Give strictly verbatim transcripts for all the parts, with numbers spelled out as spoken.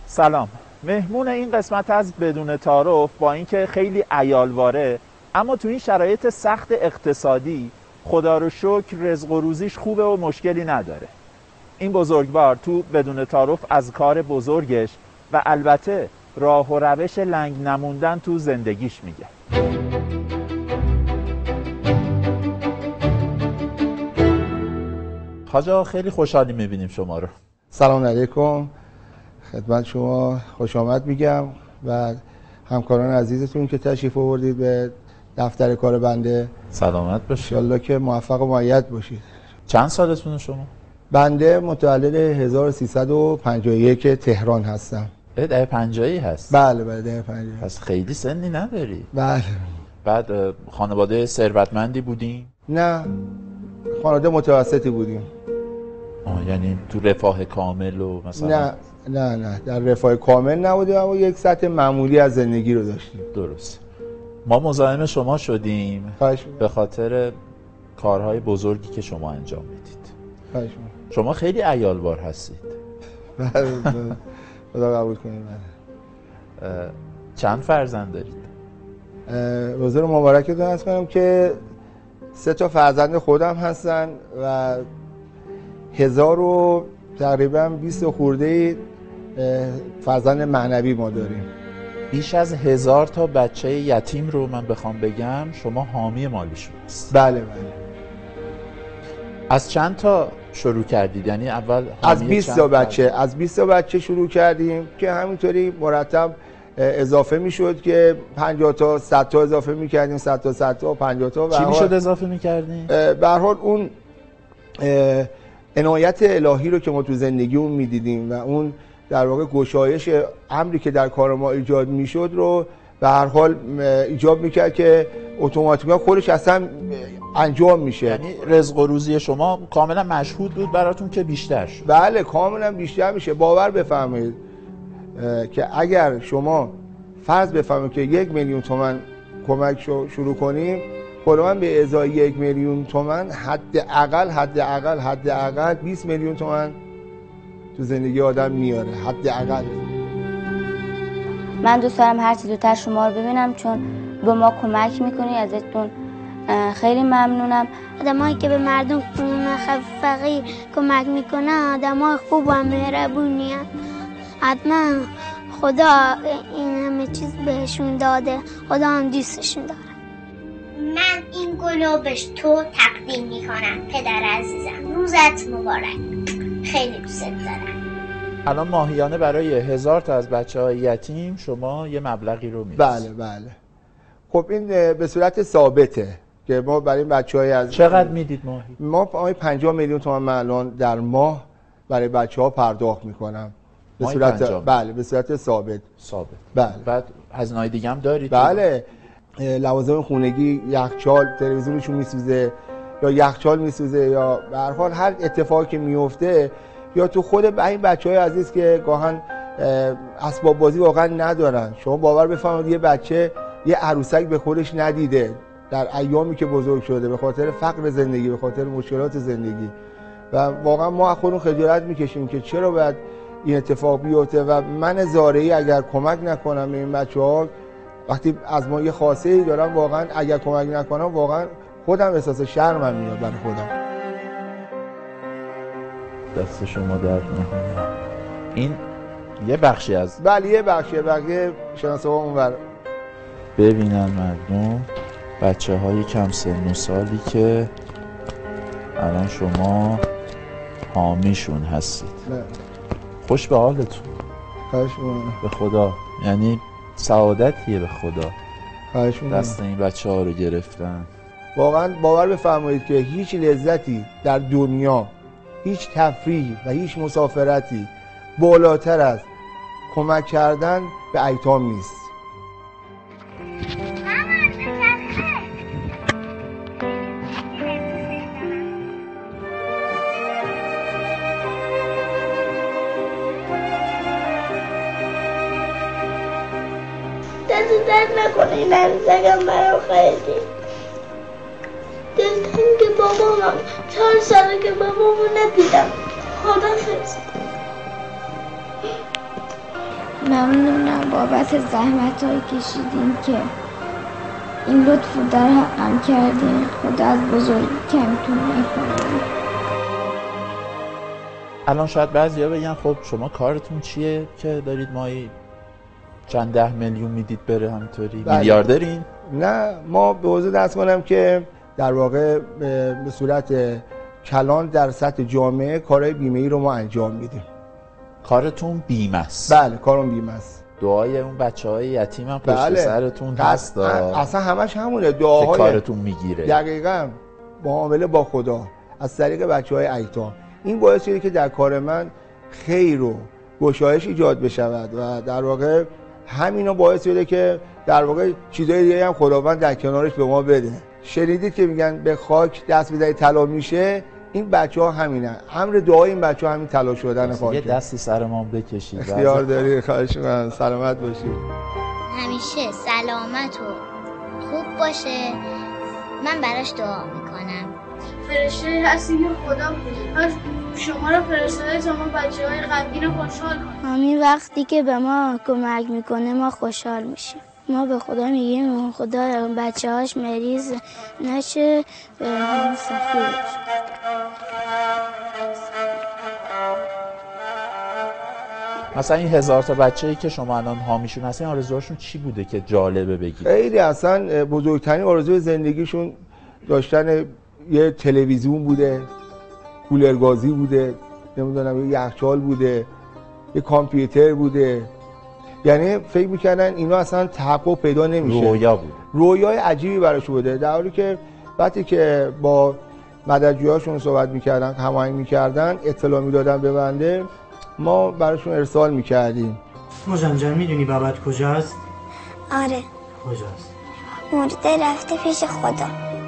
سلام. مهمون این قسمت از بدون تعارف با اینکه خیلی عیالواره، اما تو این شرایط سخت اقتصادی خدا رو شکر رزق و روزیش خوبه و مشکلی نداره. این بزرگوار تو بدون تعارف از کار بزرگش و البته راه و روش لنگ نموندن تو زندگیش میگه. حاج آقا خیلی خوشحالی میبینیم شما رو. سلام علیکم، خدمت شما خوش آمد میگم و همکاران عزیزتون که تشریف آوردید به دفتر کار بنده. سلامت باشید. ان شاءالله که موفق و مؤید باشید. چند سالتونه شما؟ بنده متولد هزار و سیصد و پنجاه و یک تهران هستم. دهه پنجاهی هست؟ بله بله دهه پنجاهی. پس خیلی سنی نداری. بله. بعد خانواده ثروتمندی بودین؟ نه، خانواده متوسطی بودیم. آه، یعنی تو رفاه کامل و مثلا؟ نه نه نه در رفاه کامل نبودیم، اما یک سطح معمولی از زندگی رو داشتیم. درست. ما مزاحم شما شدیم به خاطر کارهای بزرگی که شما انجام میدید. خواهش شما خیلی عیالوار هستید. بله خدا قبول کنید. چند فرزند دارید؟ حضور مبارکتون عرض کنم که سه تا فرزند خودم هستن و هزار و تقریبا بیست خورده فرزند معنوی ما داریم. بیش از هزار تا بچه یتیم رو من بخوام بگم شما حامی مالیشون هست. بله بله. از چند تا شروع کردید؟ یعنی اول از بیست تا بچه از بیست تا بچه شروع کردیم که همینطوری مرتب اضافه میشد که پنجاه تا صد تا اضافه میکردیم، صد تا صد تا پنجاه تا. چی میشد اضافه میکردیم؟ به هر حال اون عنایت الهی رو که ما تو زندگیمون میدیدیم و اون در واقع گشایش امری که در کار ما ایجاد میشد رو به هر حال ایجاب میکرد که اتوماتیکا خودش اصلا انجام میشه. یعنی رزق و روزی شما کاملا مشهود بود براتون که بیشتر شد. بله کاملا بیشتر میشه. باور بفرمایید که اگر شما فرض بفرمایید که یک میلیون تومان کمک شروع کنیم، خودمون به ازای یک میلیون تومان حداقل حداقل حداقل بیست میلیون تومان تو زندگی آدم میاره حداقل. من دوست دارم هر چی زودتر شما رو ببینم چون به ما کمک میکنی، ازتون خیلی ممنونم. آدمایی که به مردم فقیر کمک میکنن آدمای خوب و مهربونی هستن. حتما خدا این همه چیز بهشون داده، خدا هم دوستشون داره. من این گلو به تو تقدیم میکنم پدر عزیزم، روزت مبارک، خیلی دوست دارم. الان ماهیانه برای هزار تا از بچه های یتیم شما یه مبلغی رو میدید؟ بله بله. خب این به صورت ثابته که ما برای این بچه های از چقدر میدید ماهی؟ ما پنجاه میلیون تومان من الان در ماه برای بچه ها پرداخت میکنم به صورت بله به صورت ثابت. ثابت. بله. بعد هزینه‌های دیگه هم دارید؟ بله. لوازم خونگی، یخچال، تلویزیونشون میسوزه یا یخچال میسوزه یا به هر حال هر اتفاقی که میفته، یا تو خود این بچهای عزیز که گاهن اسباب بازی واقعا ندارن. شما باور بفرمایید یه بچه یه عروسک به خودش ندیده در ایامی که بزرگ شده به خاطر فقر زندگی، به خاطر مشکلات زندگی، و واقعا ما خودمون خجالت میکشیم که چرا باید این اتفاق بیفته. و من زارعی اگر کمک نکنم به این بچه‌ها، وقتی از ما یه خواسته ای دارم، واقعا اگر کمک نکنم واقعا خودم احساس شرمم میاد برای خودم. دست شما درد نکنه. این یه بخشی از بله یه بخشی، بقیه شناسه ها اونور. ببینن مردم بچه های کم سن و سالی که الان شما حامیشون هستید. نه. خوش به حالتون. خواهش به خدا، یعنی سعادتیه به خدا. خواهش دست این بچه ها رو گرفتن. واقعا باور بفرمایید که هیچ لذتی در دنیا، هیچ تفریحی و هیچ مسافرتی بالاتر از کمک کردن به ایتام نیست. دست درد نکنه این عروسکم برام خیلی دلتنگ بابامم. چهار ساله که بابامو ندیدم. خدافظ. ممنونم بابت زحمت هایی کشیدین که این لطف رو در حقم کردین. خدا از بزرگی کمتون نکنه. الان شاید بعضیا بگن خب شما کارتون چیه که دارید مایی چند ده میلیون میدید بره همینطوری؟ میلیاردرین؟ نه، ما به حوزه دست کنم که در واقع به صورت کلان در سطح جامعه کارهای بیمه‌ای رو ما انجام میدیم. کارتون بیمه است؟ بله، کارم بیمه است. دعای اون بچه‌های یتیم هم پشت بله. سرتون هست. اصلا همش همونه، دعاهای کارتون میگیره. دقیقاً معامله با خدا از طریق بچه‌های ایتام. این باعث شده که در کار من خیر و گشایش ایجاد بشود و در واقع همینا باعث شده که در واقع چیزای دیگه هم خداوند در کنارش به ما بده. شنیدید که میگن به خاک دست بزنی طلا میشه؟ این بچه‌ها همینن. امر دعای این بچه‌ها همین طلا شدن خاک. یه دستی سر ما بکشید. اختیار داری، خواهش می‌کنم. سلامت باشید. همیشه سلامت و خوب باشه. من براش دعا میکنم. فرشته هستی که خدا شما رو فرستاده تا ما بچه‌های غمگین رو خوشحال کنیم. همین وقتی که به ما کمک میکنه ما خوشحال میشیم. ما به خدا میگیم خدا بچه هاش مریض نشه، سختی بشه. مثلا این هزار تا بچه‌ای که شما الان حامیشون هستین آرزوهاشون چی بوده که جالبه بگید؟ خیلی اصلا بزرگترین آرزوی زندگیشون داشتن یه تلویزیون بوده، کولرگازی بوده، نمیدونم یه یخچال بوده، یه کامپیوتر بوده. یعنی فکر میکنن اینا اصلا تحقق پیدا نمیشه. رویا بود. رویای عجیبی براش بوده، در حالی که وقتی که با مددجوهاشون صحبت میکردن، هماهنگ میکردن، اطلاع میدادن به بنده، ما براشون ارسال میکردیم. موجان جان میدونی بابت کجاست؟ آره. کجاست؟ مرده رفته پیش خدا.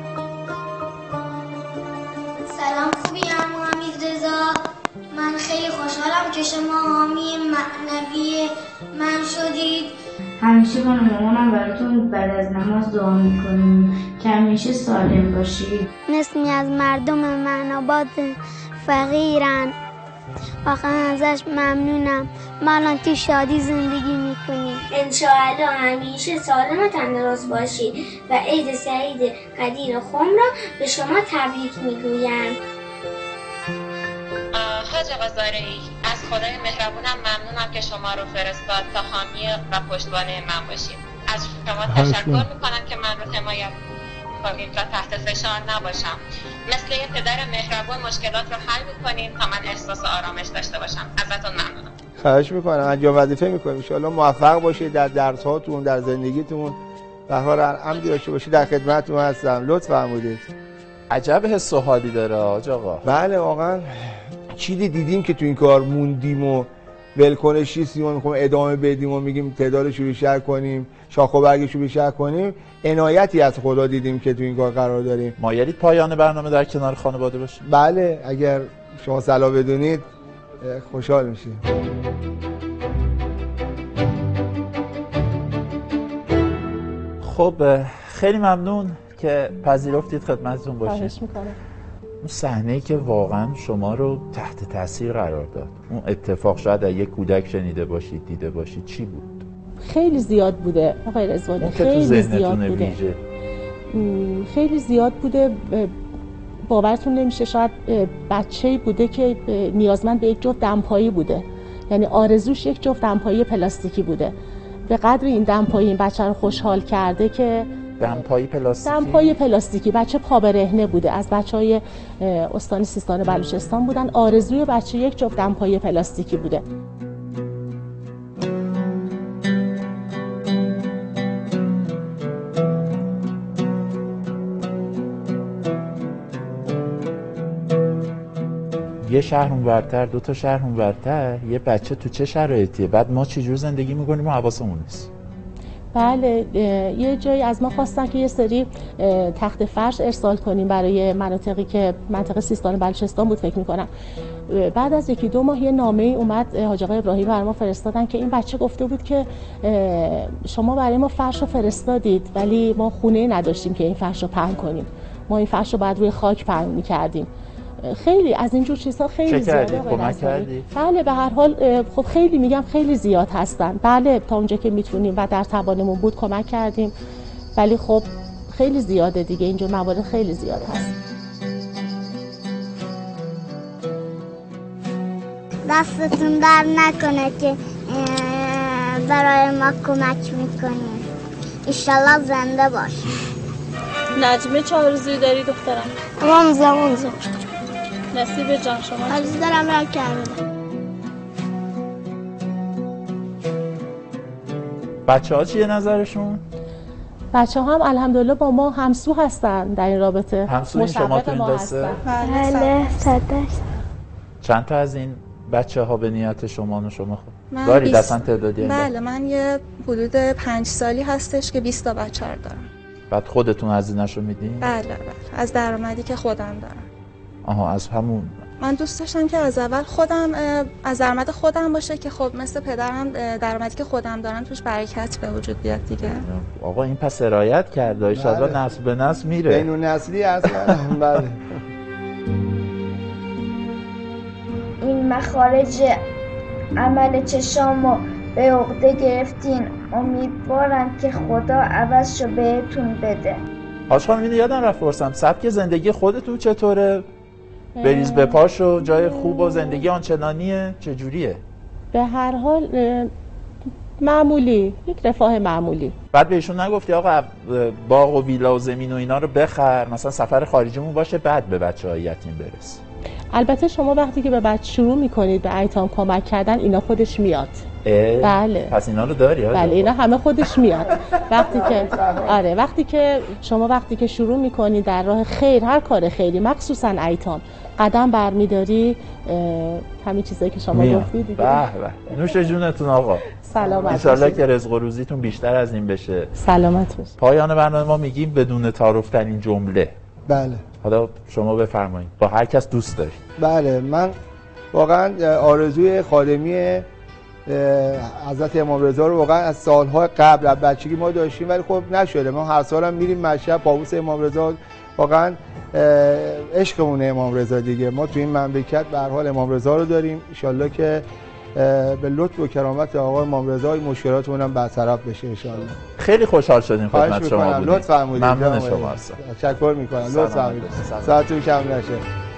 سلام، خوبی عمو حمیدرضا؟ من خیلی خوشحالم که شما حامی معنوی من شدید. همیشه من و مامانم براتون بعد از نماز دعا میکنیم که همیشه سالم باشید. نصفی از مردم معناباد فقیرن، واقعا ازش ممنونم. ما الان تو شادی زندگی میکنیم. انشاءالله همیشه سالم و تندرست باشید و عید سعید قدیر خم را به شما تبریک میگویم. حاج آقا زارعی، از خدای مهربونم ممنونم که شما رو فرستاد تا حامی و پشتوانه من باشید. از شما تشکر میکنم که من رو حمایت کنید و تحت فشار نباشم. مثل یه پدر مهربون مشکلات رو حل میکنید تا من احساس آرامش داشته باشم. ازتون ممنونم. خواهش میکنم. انجام وظیفه میکنیم. ان شاءالله موفق باشید در درس هاتون، در زندگیتون. در حال امری داشته باشید. در خدمتتون هستم. لطف فرمودید. عجب حس و حالی داره حاج آقا. بله واقعا چیزی دیدیم که تو این کار موندیم و ولکنش نیستیم و میخوام ادامه بدیم و میگیم تعدادش رو بیشتر کنیم، شاخ و برگش رو بیشتر کنیم. عنایتی از خدا دیدیم که تو این کار قرار داریم. مایلید پایان برنامه در کنار خانواده باشید؟ بله، اگر شما صلاح بدونید خوشحال میشیم. خب خیلی ممنون که پذیرفتید خدمتتون باشید. خواهش میکنم. اون صحنه‌ای که واقعا شما رو تحت تاثیر قرار داد، اون اتفاق شاید یک کودک شنیده باشید، دیده باشید، چی بود؟ خیلی زیاد بوده آقای رضوانی، خیلی زیاد بوده. ویژه. خیلی زیاد بوده. باورتون نمیشه شاید بچه‌ای بوده که نیازمند به یک جفت دمپایی بوده، یعنی آرزوش یک جفت دمپایی پلاستیکی بوده. به قدر این دمپایی این بچه رو خوشحال کرده که دمپایی پلاستیکی دمپایی پلاستیکی بچه پا برهنه بوده، از بچهای استان سیستان بلوچستان بودن. آرزوی بچه یک جفت دمپایی پلاستیکی بوده. یه شهر اونورتر، دو تا شهر اونورتر، یه بچه تو چه شرایطیه؟ بعد ما چجور زندگی میکنیم و حواسمون نیست. بله، یه جایی از ما خواستن که یه سری تخت فرش ارسال کنیم برای مناطقی که منطقه سیستان بلوچستان بود فکر میکنم. بعد از یکی دو ماه یه نامه ای اومد حاج آقای ابراهیم برای ما فرستادن که این بچه گفته بود که شما برای ما فرش رو فرستادید ولی ما خونه نداشتیم که این فرش رو پهن کنیم. ما این فرش رو بعد روی خاک پهن میکردیم. خیلی از اینجور چیزها خیلی زیاده. کمک کردی؟ بله به هر حال خب خیلی میگم خیلی زیاد هستن. بله تا اونجا که میتونیم و در توانمون بود کمک کردیم، ولی خب خیلی زیاده دیگه، اینجور موارد خیلی زیاد هست. دستتون در نکنه که برای ما کمک میکنیم. ایشالله زنده باش. نجمه چه آرزویی داری دخترم؟ امام زمان زمان نصیب جان شما آرزو دارم را کردم. بچه ها چیه نظرشون؟ بچه ها هم الحمدلله با ما همسو هستن در این رابطه. همسوی شما تو این دسته؟ بله صد درصد. چند تا از این بچه ها به نیت شما و شما خود دارید اصلا تعدادی؟ بله من یه حدود پنج سالی هستش که بیست تا بچه رو دارم. بعد خودتون هزینه‌شو میدین؟ بله بله از درآمدی که خودم دارم. آها از همون. من دوست داشتم که از اول خودم از درآمد خودم باشه که خب مثل پدرم درآمدی که خودم دارم توش برکت به وجود بیاد دیگه. آقا این پس سرایت کرده ان شاءالله نسل به نسل میره. بین النسلی اصلا. بله. این مخارج عمل چشامو به عقده گرفتین، امیدوارم که خدا عوضشو بهتون بده. حاج خانم اینو یادم رفت پرسم، سبک زندگی خودتون چطوره؟ بریز به پاش و جای خوب و زندگی آنچنانیه؟ چجوریه؟ به هر حال معمولی، یک رفاه معمولی. بعد بهشون نگفتی آقا باغ و ویلا و زمین و اینا رو بخر، مثلا سفر خارجیمون باشه بعد به بچه‌های یتیم برس؟ البته شما وقتی که به بچه شروع میکنید به ایتام کمک کردن اینا خودش میاد. بله. پس اینا رو داری؟ بله اینا همه خودش میاد. وقتی که آره وقتی که شما وقتی که شروع میکنید در راه خیر، هر کار خیری مخصوصا ایتام قدم برمیداری، همین چیزایی که شما گفتید دیگه. به به نوش جونتون آقا. سلامت ان شاءالله که رزق و روزیتون بیشتر از این بشه. سلامت باشید. پایان برنامه ما میگیم بدون تعارف ترین جمله. بله. حالا شما بفرمایید. با هر کس دوست دارید. بله من واقعا آرزوی خادمی حضرت امام رضا رو واقعا از سالهای قبل از بچگی ما داشتیم، ولی خب نشده. ما هر سال هم میریم مشهد پابوس امام رضا، واقعا عشقمون امام رضا دیگه. ما تو این مملکت به هر حال امام رضا رو داریم، ان شاءالله که به لطف و کرامت آقا امام رضا مشکلاتمون هم برطرف بشه ان شاءالله. خیلی خوشحال شدیم خدمت شما بودیم. لطف فرمودید. ممنون شما هستم. تشکر میکنم. لطف فرمودید. ساعتتون کم نشه.